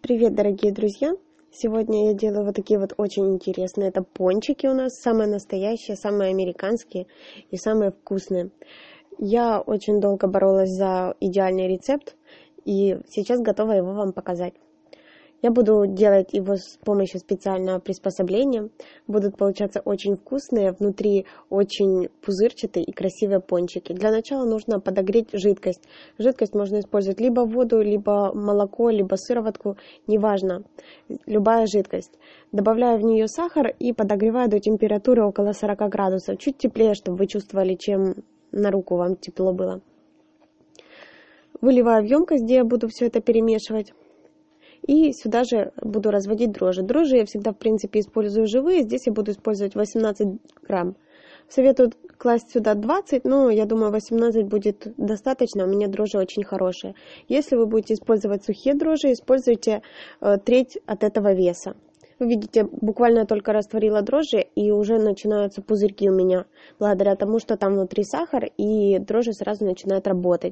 Привет, дорогие друзья! Сегодня я делаю вот такие вот очень интересные. Это пончики у нас, самые настоящие, самые американские и самые вкусные. Я очень долго боролась за идеальный рецепт и сейчас готова его вам показать. Я буду делать его с помощью специального приспособления. Будут получаться очень вкусные, внутри очень пузырчатые и красивые пончики. Для начала нужно подогреть жидкость. Жидкость можно использовать либо воду, либо молоко, либо сыроватку, неважно, любая жидкость. Добавляю в нее сахар и подогреваю до температуры около 40 градусов. Чуть теплее, чтобы вы чувствовали, чем на руку вам тепло было. Выливаю в емкость, где я буду все это перемешивать. И сюда же буду разводить дрожжи. Дрожжи я всегда, в принципе, использую живые. Здесь я буду использовать 18 грамм. Советую класть сюда 20, но я думаю, 18 будет достаточно. У меня дрожжи очень хорошие. Если вы будете использовать сухие дрожжи, используйте треть от этого веса. Вы видите, буквально я только растворила дрожжи, и уже начинаются пузырьки у меня, благодаря тому, что там внутри сахар, и дрожжи сразу начинают работать.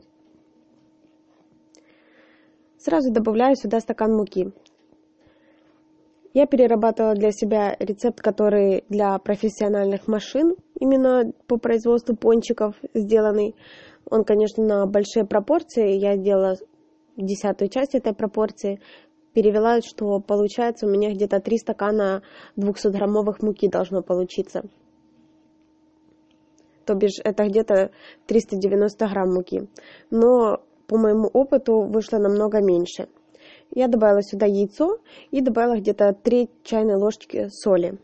Сразу добавляю сюда стакан муки. Я перерабатывала для себя рецепт, который для профессиональных машин, именно по производству пончиков сделанный. Он, конечно, на большие пропорции. Я сделала 10-ю часть этой пропорции. Перевела, что получается у меня где-то 3 стакана 200-граммовых муки должно получиться. То бишь это где-то 390 грамм муки. Но по моему опыту вышло намного меньше. Я добавила сюда яйцо и добавила где-то 3 чайной ложки соли.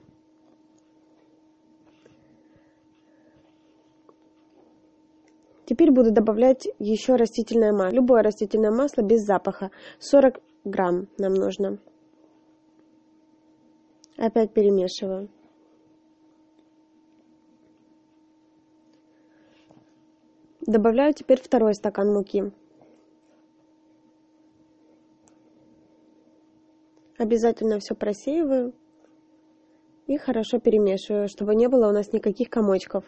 Теперь буду добавлять еще растительное масло. Любое растительное масло без запаха. 40 грамм нам нужно. Опять перемешиваю. Добавляю теперь второй стакан муки. Обязательно все просеиваю и хорошо перемешиваю, чтобы не было у нас никаких комочков.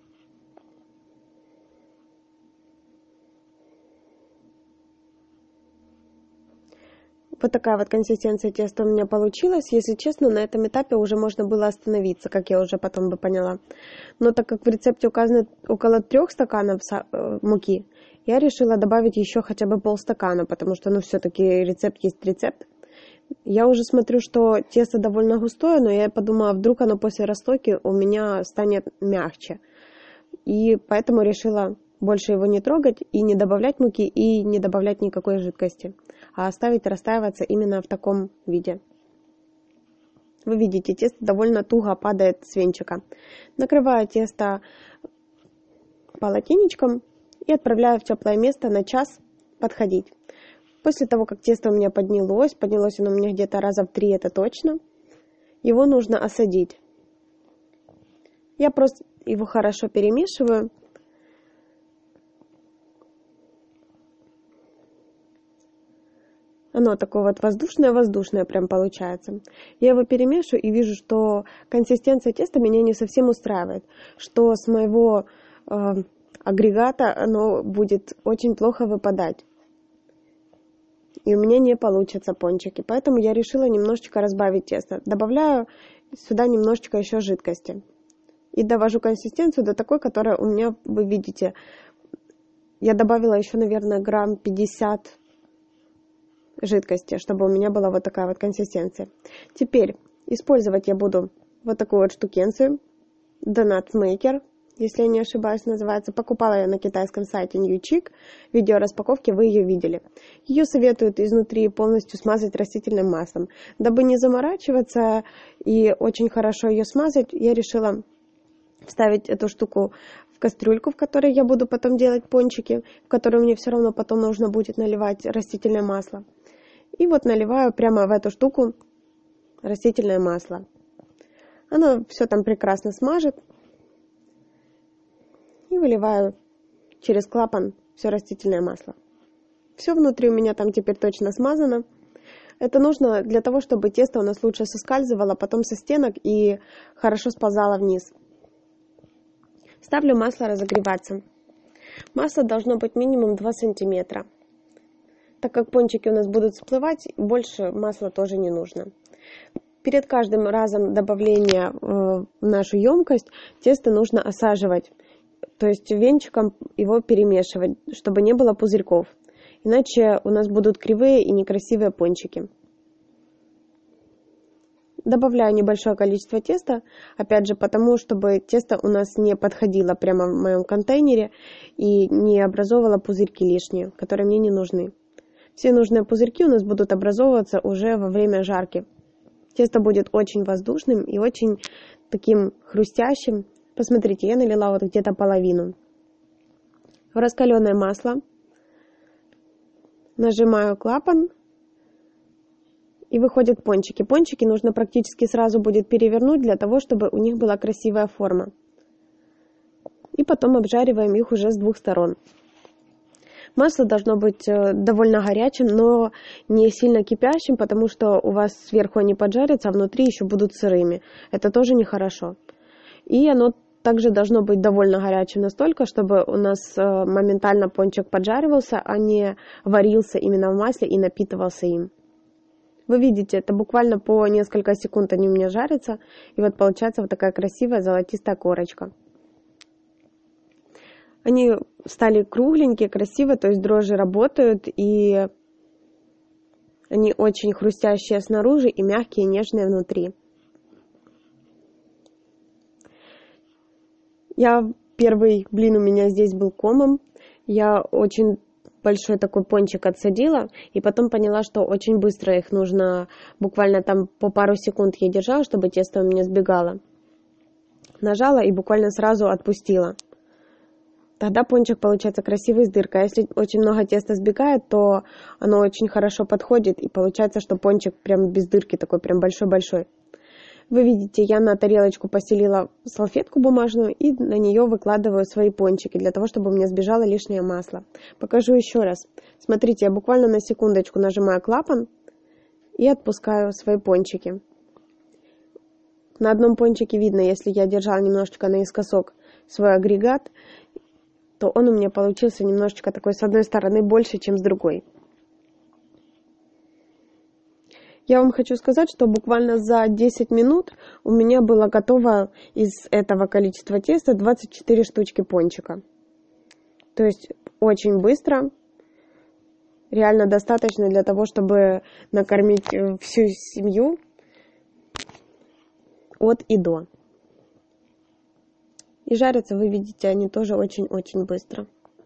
Вот такая вот консистенция теста у меня получилась. Если честно, на этом этапе уже можно было остановиться, как я уже потом бы поняла. Но так как в рецепте указано около 3 стаканов муки, я решила добавить еще хотя бы полстакана, потому что, все-таки рецепт есть рецепт. Я уже смотрю, что тесто довольно густое, но я подумала, вдруг оно после расстойки у меня станет мягче. И поэтому решила больше его не трогать и не добавлять муки, и не добавлять никакой жидкости, а оставить растаиваться именно в таком виде. Вы видите, тесто довольно туго падает с венчика. Накрываю тесто полотенечком и отправляю в теплое место на час подходить. После того, как тесто у меня поднялось оно у меня где-то раза в 3, это точно, его нужно осадить. Я просто его хорошо перемешиваю. Оно такое вот воздушное прям получается. Я его перемешиваю и вижу, что консистенция теста меня не совсем устраивает, что с моего агрегата оно будет очень плохо выпадать. И у меня не получатся пончики. Поэтому я решила немножечко разбавить тесто. Добавляю сюда немножечко еще жидкости. И довожу консистенцию до такой, которая у меня, вы видите, я добавила еще, наверное, грамм 50 жидкости, чтобы у меня была вот такая вот консистенция. Теперь использовать я буду вот такую вот штукенцию. Donut Maker, если я не ошибаюсь, называется. Покупала я на китайском сайте New Chic. Видео распаковки вы ее видели. Ее советуют изнутри полностью смазать растительным маслом. Дабы не заморачиваться и очень хорошо ее смазать, я решила вставить эту штуку в кастрюльку, в которой я буду потом делать пончики, в которую мне все равно потом нужно будет наливать растительное масло. И вот наливаю прямо в эту штуку растительное масло. Оно все там прекрасно смажет. И выливаю через клапан все растительное масло. Все внутри у меня там теперь точно смазано. Это нужно для того, чтобы тесто у нас лучше соскальзывало потом со стенок и хорошо сползало вниз. Ставлю масло разогреваться. Масло должно быть минимум 2 сантиметра. Так как пончики у нас будут всплывать, больше масла тоже не нужно. Перед каждым разом добавления в нашу емкость тесто нужно осаживать, то есть венчиком его перемешивать, чтобы не было пузырьков. Иначе у нас будут кривые и некрасивые пончики. Добавляю небольшое количество теста, опять же потому, чтобы тесто у нас не подходило прямо в моем контейнере и не образовывало пузырьки лишние, которые мне не нужны. Все нужные пузырьки у нас будут образовываться уже во время жарки. Тесто будет очень воздушным и очень таким хрустящим. Посмотрите, я налила вот где-то половину. В раскаленное масло нажимаю клапан. И выходят пончики. Пончики нужно практически сразу будет перевернуть, для того, чтобы у них была красивая форма. И потом обжариваем их уже с двух сторон. Масло должно быть довольно горячим, но не сильно кипящим, потому что у вас сверху они поджарятся, а внутри еще будут сырыми. Это тоже нехорошо. И оно также должно быть довольно горячим настолько, чтобы у нас моментально пончик поджаривался, а не варился именно в масле и напитывался им. Вы видите, это буквально по несколько секунд они у меня жарятся, и вот получается вот такая красивая золотистая корочка. Они стали кругленькие, красивые, то есть дрожжи работают, и они очень хрустящие снаружи и мягкие, нежные внутри. Первый блин у меня здесь был комом, я очень большой такой пончик отсадила, и потом поняла, что очень быстро их нужно, буквально там по пару секунд я держала, чтобы тесто у меня сбегало. Нажала и буквально сразу отпустила. Тогда пончик получается красивый с дыркой. А если очень много теста сбегает, то оно очень хорошо подходит, и получается, что пончик прям без дырки такой, прям большой-большой. Вы видите, я на тарелочку постелила салфетку бумажную и на нее выкладываю свои пончики, для того, чтобы у меня сбежало лишнее масло. Покажу еще раз. Смотрите, я буквально на секундочку нажимаю клапан и отпускаю свои пончики. На одном пончике видно, если я держала немножечко наискосок свой агрегат, то он у меня получился немножечко такой с одной стороны больше, чем с другой. Я вам хочу сказать, что буквально за 10 минут у меня было готово из этого количества теста 24 штучки пончика. То есть очень быстро, реально достаточно для того, чтобы накормить всю семью от и до. И жарятся, вы видите, они тоже очень-очень быстро.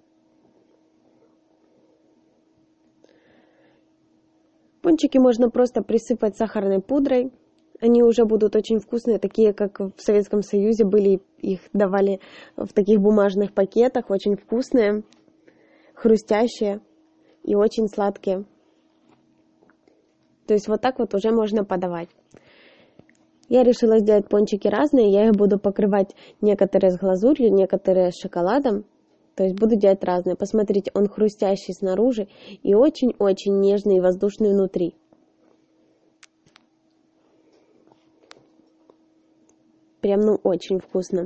Пончики можно просто присыпать сахарной пудрой. Они уже будут очень вкусные, такие, как в Советском Союзе были. Их давали в таких бумажных пакетах. Очень вкусные, хрустящие и очень сладкие. То есть вот так вот уже можно подавать. Я решила сделать пончики разные. Я их буду покрывать некоторые с глазурью, некоторые с шоколадом. То есть буду делать разные. Посмотрите, он хрустящий снаружи и очень-очень нежный и воздушный внутри. Прям, очень вкусно.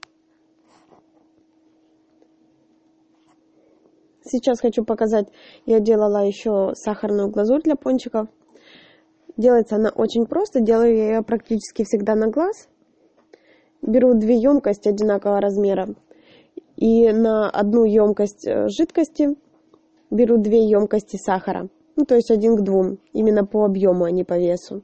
Сейчас хочу показать, я делала еще сахарную глазурь для пончиков. Делается она очень просто, делаю я ее практически всегда на глаз. Беру 2 емкости одинакового размера. И на одну емкость жидкости беру 2 емкости сахара. То есть 1 к 2. Именно по объему, а не по весу.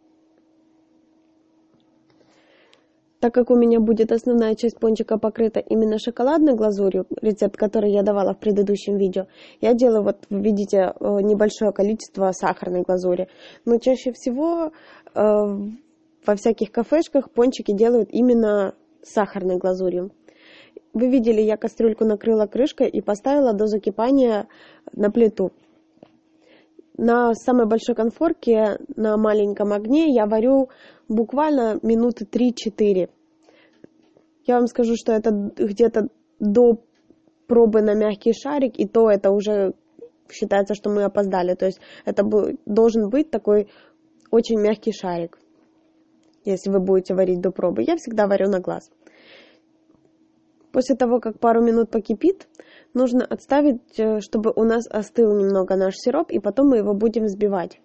Так как у меня будет основная часть пончика покрыта именно шоколадной глазурью, рецепт, который я давала в предыдущем видео, я делаю, вот вы видите, небольшое количество сахарной глазури. Но чаще всего во всяких кафешках пончики делают именно с сахарной глазурью. Вы видели, я кастрюльку накрыла крышкой и поставила до закипания на плиту. На самой большой конфорке, на маленьком огне я варю буквально минуты 3-4. Я вам скажу, что это где-то до пробы на мягкий шарик, и то это уже считается, что мы опоздали. То есть это должен быть такой очень мягкий шарик, если вы будете варить до пробы. Я всегда варю на глаз. После того, как пару минут покипит, нужно отставить, чтобы у нас остыл немного наш сироп, и потом мы его будем взбивать.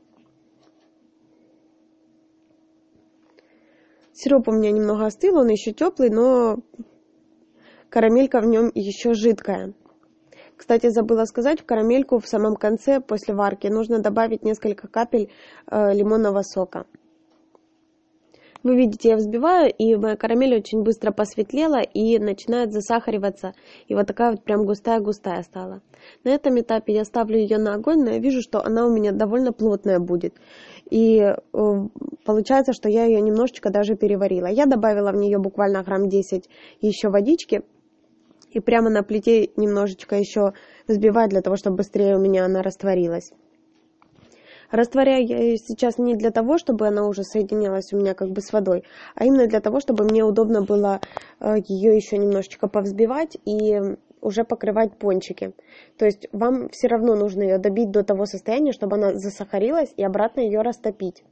Сироп у меня немного остыл, он еще теплый, но карамелька в нем еще жидкая. Кстати, забыла сказать, в карамельку в самом конце, после варки, нужно добавить несколько капель лимонного сока. Вы видите, я взбиваю, и моя карамель очень быстро посветлела и начинает засахариваться. И вот такая вот прям густая-густая стала. На этом этапе я ставлю ее на огонь, но я вижу, что она у меня довольно плотная будет. И получается, что я ее немножечко даже переварила. Я добавила в нее буквально грамм 10 еще водички. И прямо на плите немножечко еще взбиваю, для того, чтобы быстрее у меня она растворилась. Растворяю я ее сейчас не для того, чтобы она уже соединялась у меня как бы с водой, а именно для того, чтобы мне удобно было ее еще немножечко повзбивать и уже покрывать пончики. То есть вам все равно нужно ее добить до того состояния, чтобы она засахарилась, и обратно ее растопить.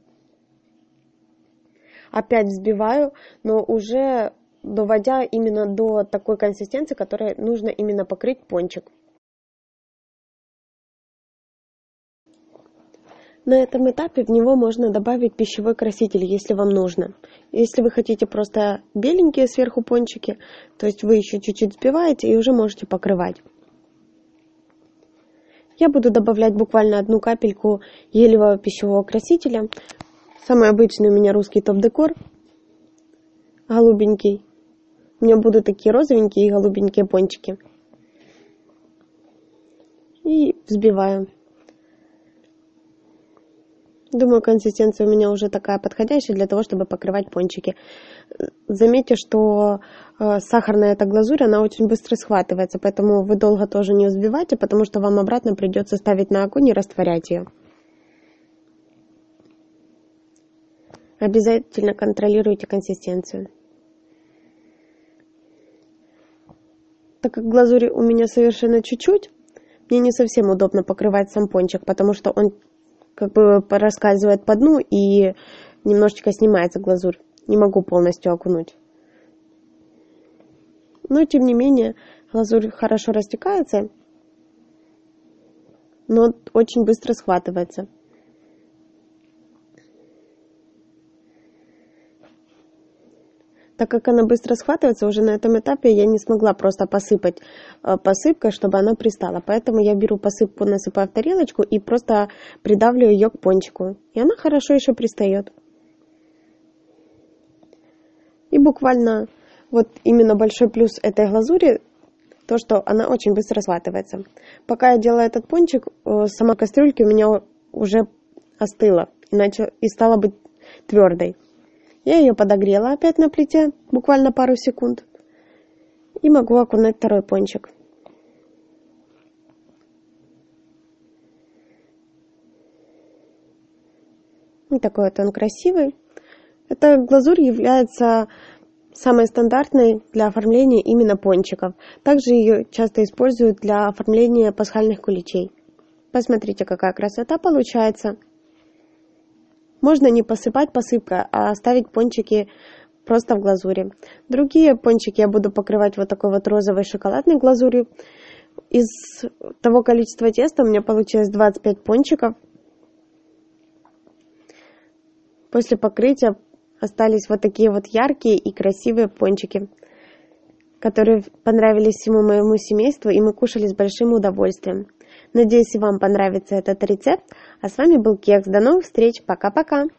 Опять взбиваю, но уже доводя именно до такой консистенции, которой нужно именно покрыть пончик. На этом этапе в него можно добавить пищевой краситель, если вам нужно. Если вы хотите просто беленькие сверху пончики, то есть вы еще чуть-чуть взбиваете и уже можете покрывать. Я буду добавлять буквально одну капельку елевого пищевого красителя. Самый обычный у меня русский топ-декор, голубенький. У меня будут такие розовенькие и голубенькие пончики. И взбиваю. Думаю, консистенция у меня уже такая подходящая для того, чтобы покрывать пончики. Заметьте, что сахарная эта глазурь, она очень быстро схватывается, поэтому вы долго тоже не взбивайте, потому что вам обратно придется ставить на огонь и растворять ее. Обязательно контролируйте консистенцию. Так как глазури у меня совершенно чуть-чуть, мне не совсем удобно покрывать сам пончик, потому что он как бы проскальзывает по дну и немножечко снимается глазурь. Не могу полностью окунуть. Но, тем не менее, глазурь хорошо растекается, но очень быстро схватывается. Так как она быстро схватывается, уже на этом этапе я не смогла просто посыпать посыпкой, чтобы она пристала. Поэтому я беру посыпку, насыпаю в тарелочку и просто придавливаю ее к пончику. И она хорошо еще пристает. И буквально вот именно большой плюс этой глазури, то, что она очень быстро схватывается. Пока я делаю этот пончик, сама кастрюлька у меня уже остыла и стала быть твердой. Я ее подогрела опять на плите, буквально пару секунд. И могу окунать второй пончик. И такой вот он красивый. Эта глазурь является самой стандартной для оформления именно пончиков. Также ее часто используют для оформления пасхальных куличей. Посмотрите, какая красота получается. Можно не посыпать посыпкой, а оставить пончики просто в глазури. Другие пончики я буду покрывать вот такой вот розовой шоколадной глазурью. Из того количества теста у меня получилось 25 пончиков. После покрытия остались вот такие вот яркие и красивые пончики, которые понравились всему моему семейству, и мы кушали с большим удовольствием. Надеюсь, и вам понравится этот рецепт. А с вами был Кекс. До новых встреч. Пока-пока.